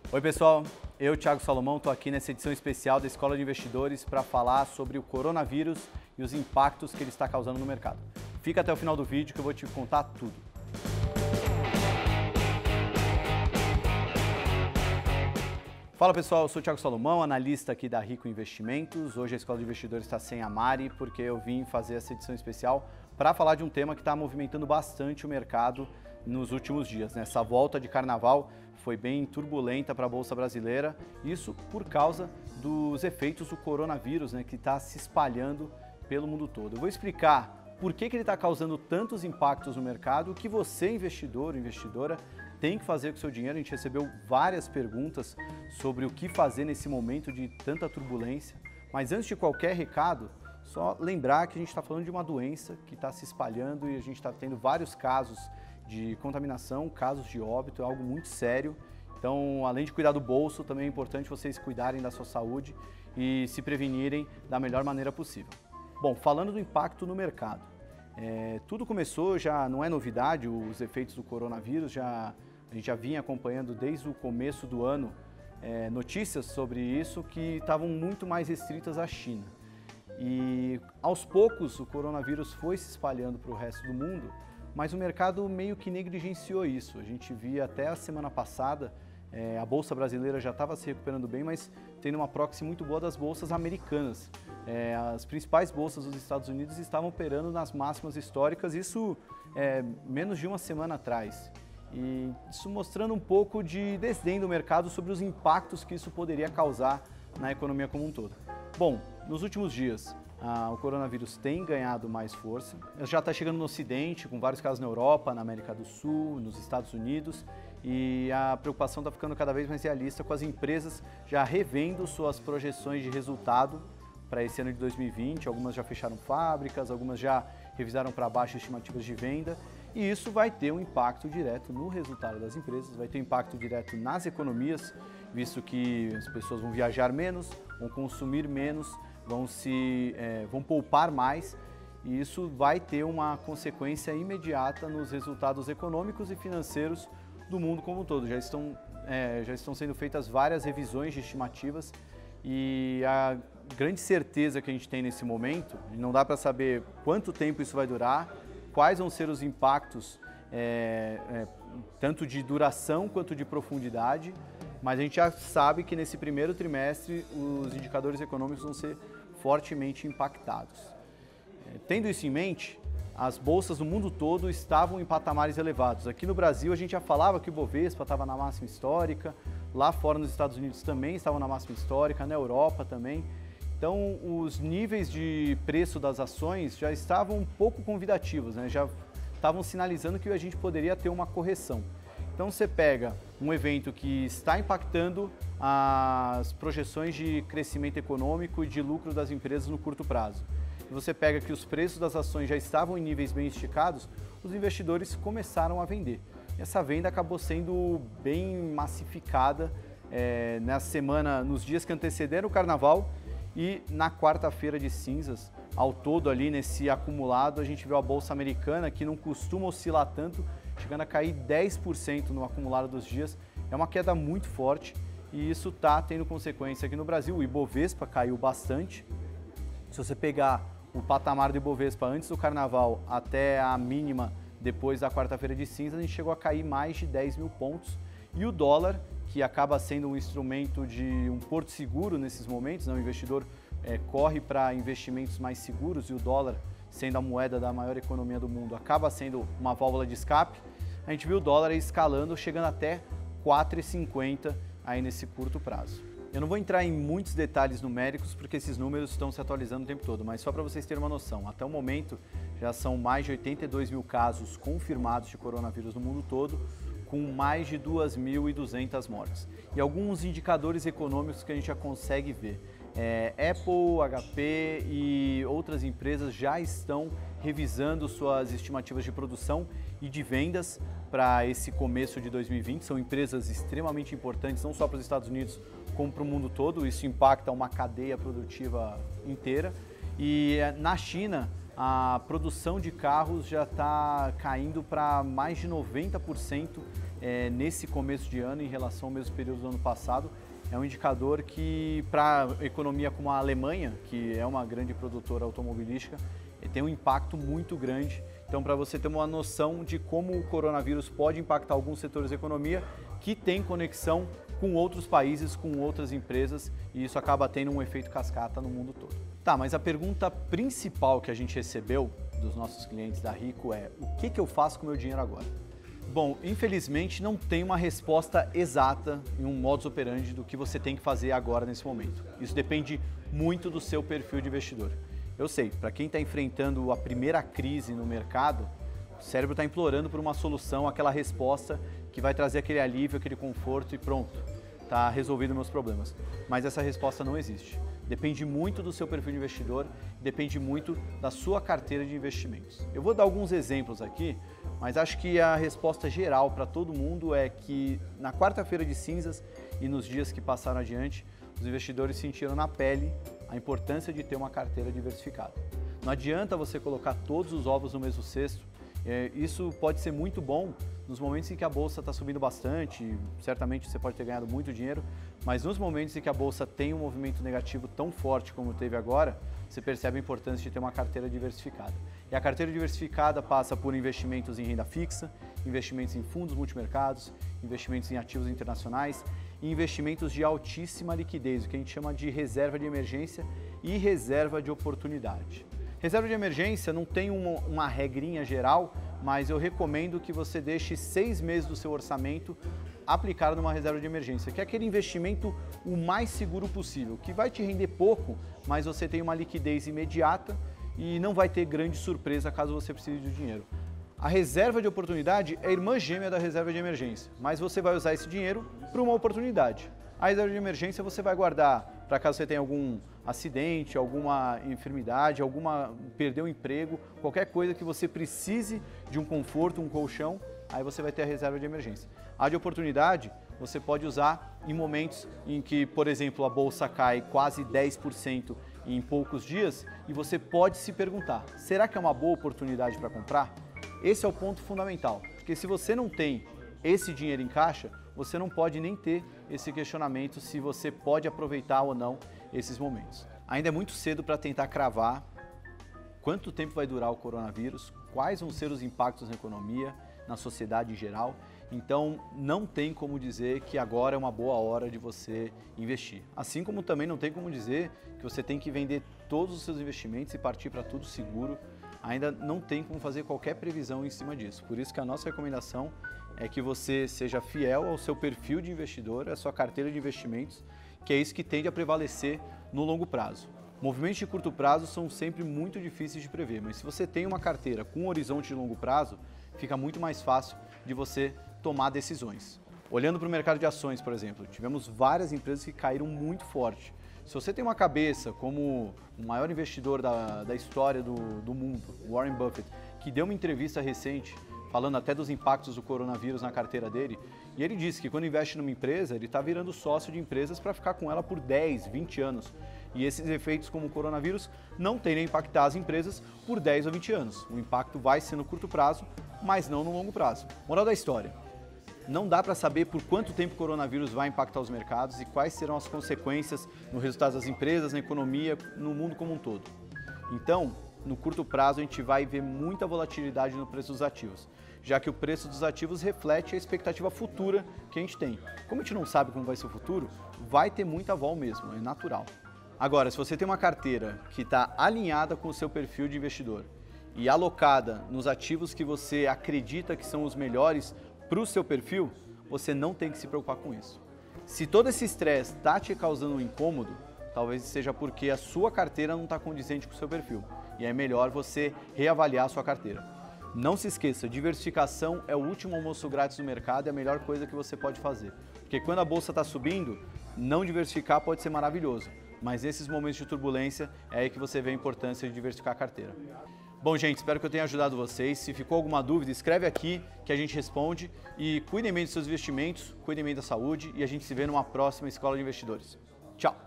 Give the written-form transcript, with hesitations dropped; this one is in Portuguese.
Oi pessoal, eu, Thiago Salomão, estou aqui nessa edição especial da Escola de Investidores para falar sobre o coronavírus e os impactos que ele está causando no mercado. Fica até o final do vídeo que eu vou te contar tudo. Fala pessoal, eu sou o Thiago Salomão, analista aqui da Rico Investimentos. Hoje a Escola de Investidores está sem a Mari porque eu vim fazer essa edição especial para falar de um tema que está movimentando bastante o mercado nos últimos dias. Essa volta de carnaval foi bem turbulenta para a Bolsa Brasileira, isso por causa dos efeitos do coronavírus, que está se espalhando pelo mundo todo. Eu vou explicar por que ele está causando tantos impactos no mercado, o que você, investidor ou investidora, tem que fazer com o seu dinheiro. A gente recebeu várias perguntas sobre o que fazer nesse momento de tanta turbulência, mas antes de qualquer recado, só lembrar que a gente está falando de uma doença que está se espalhando e a gente está tendo vários casos de contaminação, casos de óbito, é algo muito sério. Então, além de cuidar do bolso, também é importante vocês cuidarem da sua saúde e se prevenirem da melhor maneira possível. Bom, falando do impacto no mercado, tudo começou, já não é novidade, os efeitos do coronavírus, a gente já vinha acompanhando desde o começo do ano notícias sobre isso que estavam muito mais restritas à China. E aos poucos o coronavírus foi se espalhando para o resto do mundo, mas o mercado meio que negligenciou isso. A gente via até a semana passada, a Bolsa Brasileira já estava se recuperando bem, mas tendo uma proxy muito boa das bolsas americanas. As principais bolsas dos Estados Unidos estavam operando nas máximas históricas, isso menos de uma semana atrás. E isso mostrando um pouco de desdém do mercado sobre os impactos que isso poderia causar na economia como um todo. Bom, nos últimos dias, o coronavírus tem ganhado mais força, já está chegando no Ocidente, com vários casos na Europa, na América do Sul, nos Estados Unidos, e a preocupação está ficando cada vez mais realista, com as empresas já revendo suas projeções de resultado para esse ano de 2020, algumas já fecharam fábricas, algumas já revisaram para baixo estimativas de venda, e isso vai ter um impacto direto no resultado das empresas, vai ter um impacto direto nas economias, visto que as pessoas vão viajar menos, vão consumir menos, vão poupar mais, e isso vai ter uma consequência imediata nos resultados econômicos e financeiros do mundo como um todo. Já estão sendo feitas várias revisões de estimativas e a grande certeza que a gente tem nesse momento, e não dá para saber quanto tempo isso vai durar, quais vão ser os impactos, tanto de duração quanto de profundidade, mas a gente já sabe que nesse primeiro trimestre os indicadores econômicos vão ser fortemente impactados. Tendo isso em mente, as bolsas do mundo todo estavam em patamares elevados. Aqui no Brasil a gente já falava que o Bovespa estava na máxima histórica, lá fora nos Estados Unidos também estavam na máxima histórica, na Europa também. Então os níveis de preço das ações já estavam um pouco convidativos, já estavam sinalizando que a gente poderia ter uma correção. Então você pega um evento que está impactando as projeções de crescimento econômico e de lucro das empresas no curto prazo. E você pega que os preços das ações já estavam em níveis bem esticados, os investidores começaram a vender. E essa venda acabou sendo bem massificada nessa semana, nos dias que antecederam o carnaval e na quarta-feira de cinzas. Ao todo ali nesse acumulado a gente viu a Bolsa Americana, que não costuma oscilar tanto, chegando a cair 10% no acumulado dos dias. É uma queda muito forte e isso está tendo consequência aqui no Brasil. O Ibovespa caiu bastante. Se você pegar o patamar do Ibovespa antes do carnaval até a mínima depois da quarta-feira de cinza, a gente chegou a cair mais de 10 mil pontos. E o dólar, que acaba sendo um instrumento de um porto seguro nesses momentos, o investidor corre para investimentos mais seguros e o dólar, sendo a moeda da maior economia do mundo, acaba sendo uma válvula de escape. A gente viu o dólar escalando, chegando até 4,50 aí nesse curto prazo. Eu não vou entrar em muitos detalhes numéricos porque esses números estão se atualizando o tempo todo, mas só para vocês terem uma noção, até o momento já são mais de 82 mil casos confirmados de coronavírus no mundo todo, com mais de 2.200 mortes. E alguns indicadores econômicos que a gente já consegue ver. Apple, HP e outras empresas já estão revisando suas estimativas de produção e de vendas para esse começo de 2020. São empresas extremamente importantes, não só para os Estados Unidos, como para o mundo todo. Isso impacta uma cadeia produtiva inteira. E na China, a produção de carros já está caindo para mais de 90% nesse começo de ano em relação ao mesmo período do ano passado. É um indicador que, para a economia como a Alemanha, que é uma grande produtora automobilística, tem um impacto muito grande. Então, para você ter uma noção de como o coronavírus pode impactar alguns setores da economia que tem conexão com outros países, com outras empresas, e isso acaba tendo um efeito cascata no mundo todo. Tá, mas a pergunta principal que a gente recebeu dos nossos clientes da Rico é: o que eu faço com o meu dinheiro agora? Bom, infelizmente não tem uma resposta exata em um modus operandi do que você tem que fazer agora nesse momento. Isso depende muito do seu perfil de investidor. Eu sei, para quem está enfrentando a primeira crise no mercado, o cérebro está implorando por uma solução, aquela resposta que vai trazer aquele alívio, aquele conforto e pronto, está resolvido meus problemas. Mas essa resposta não existe. Depende muito do seu perfil de investidor, depende muito da sua carteira de investimentos. Eu vou dar alguns exemplos aqui, mas acho que a resposta geral para todo mundo é que na quarta-feira de cinzas e nos dias que passaram adiante, os investidores sentiram na pele a importância de ter uma carteira diversificada. Não adianta você colocar todos os ovos no mesmo cesto. Isso pode ser muito bom nos momentos em que a bolsa está subindo bastante, certamente você pode ter ganhado muito dinheiro, mas nos momentos em que a bolsa tem um movimento negativo tão forte como teve agora, você percebe a importância de ter uma carteira diversificada. E a carteira diversificada passa por investimentos em renda fixa, investimentos em fundos multimercados, investimentos em ativos internacionais e investimentos de altíssima liquidez, o que a gente chama de reserva de emergência e reserva de oportunidade. Reserva de emergência não tem uma regrinha geral, mas eu recomendo que você deixe 6 meses do seu orçamento aplicado numa reserva de emergência, que é aquele investimento o mais seguro possível, que vai te render pouco, mas você tem uma liquidez imediata e não vai ter grande surpresa caso você precise de dinheiro. A reserva de oportunidade é a irmã gêmea da reserva de emergência, mas você vai usar esse dinheiro para uma oportunidade. A reserva de emergência você vai guardar para caso você tenha algum acidente, alguma enfermidade, perder o emprego, qualquer coisa que você precise de um conforto, um colchão, aí você vai ter a reserva de emergência. A de oportunidade você pode usar em momentos em que, por exemplo, a bolsa cai quase 10% em poucos dias e você pode se perguntar, será que é uma boa oportunidade para comprar? Esse é o ponto fundamental, porque se você não tem esse dinheiro em caixa, você não pode nem ter esse questionamento se você pode aproveitar ou não esses momentos. Ainda é muito cedo para tentar cravar quanto tempo vai durar o coronavírus, quais vão ser os impactos na economia, na sociedade em geral. Então, não tem como dizer que agora é uma boa hora de você investir. Assim como também não tem como dizer que você tem que vender todos os seus investimentos e partir para tudo seguro. Ainda não tem como fazer qualquer previsão em cima disso. Por isso que a nossa recomendação é que você seja fiel ao seu perfil de investidor, à sua carteira de investimentos, que é isso que tende a prevalecer no longo prazo. Movimentos de curto prazo são sempre muito difíceis de prever, mas se você tem uma carteira com um horizonte de longo prazo, fica muito mais fácil de você tomar decisões. Olhando para o mercado de ações, por exemplo, tivemos várias empresas que caíram muito forte. Se você tem uma cabeça como o maior investidor da história do mundo, Warren Buffett, que deu uma entrevista recente falando até dos impactos do coronavírus na carteira dele, e ele disse que quando investe numa empresa, ele está virando sócio de empresas para ficar com ela por 10, 20 anos. E esses efeitos como o coronavírus não tendem a impactar as empresas por 10 ou 20 anos. O impacto vai ser no curto prazo, mas não no longo prazo. Moral da história: não dá para saber por quanto tempo o coronavírus vai impactar os mercados e quais serão as consequências no resultado das empresas, na economia, no mundo como um todo. Então, no curto prazo, a gente vai ver muita volatilidade no preço dos ativos, já que o preço dos ativos reflete a expectativa futura que a gente tem. Como a gente não sabe como vai ser o futuro, vai ter muita vol mesmo, é natural. Agora, se você tem uma carteira que está alinhada com o seu perfil de investidor e alocada nos ativos que você acredita que são os melhores para o seu perfil, você não tem que se preocupar com isso. Se todo esse estresse está te causando um incômodo, talvez seja porque a sua carteira não está condizente com o seu perfil. E é melhor você reavaliar a sua carteira. Não se esqueça, diversificação é o último almoço grátis do mercado e a melhor coisa que você pode fazer. Porque quando a bolsa está subindo, não diversificar pode ser maravilhoso. Mas nesses momentos de turbulência é aí que você vê a importância de diversificar a carteira. Bom, gente, espero que eu tenha ajudado vocês. Se ficou alguma dúvida, escreve aqui que a gente responde. E cuidem bem dos seus investimentos, cuidem bem da saúde e a gente se vê numa próxima Escola de Investidores. Tchau!